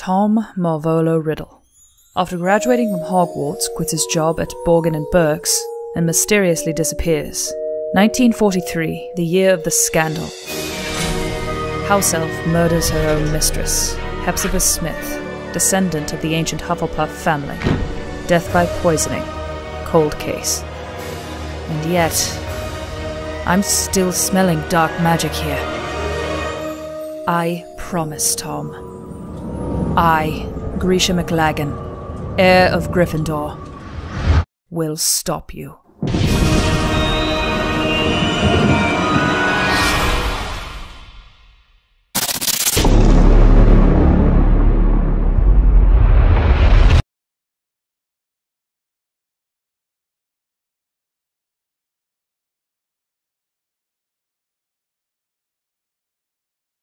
Tom Marvolo Riddle. After graduating from Hogwarts, quits his job at Borgin & Burke's and mysteriously disappears. 1943, the year of the scandal. House elf murders her own mistress, Hepzibah Smith, descendant of the ancient Hufflepuff family. Death by poisoning. Cold case. And yet, I'm still smelling dark magic here. I promise, Tom. I, Grisha McLagan, heir of Gryffindor, will stop you.